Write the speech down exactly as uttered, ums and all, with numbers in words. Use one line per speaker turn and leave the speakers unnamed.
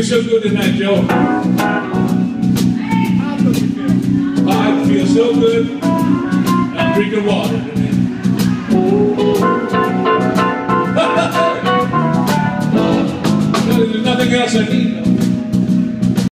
feel so good tonight, Joe. How do you feel? I feel so good. I'm drinking water tonight. There's nothing else I need.